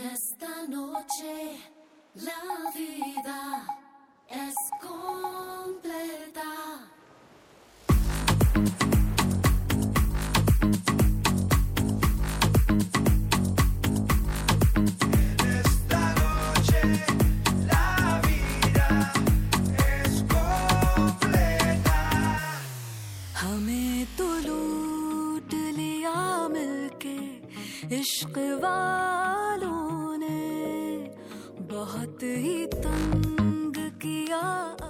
Esta noche la vida es completa. Esta noche la vida es completa. हमें तो लूट लिया मिलके इश्क वालों ने, बहुत ही तंग किया।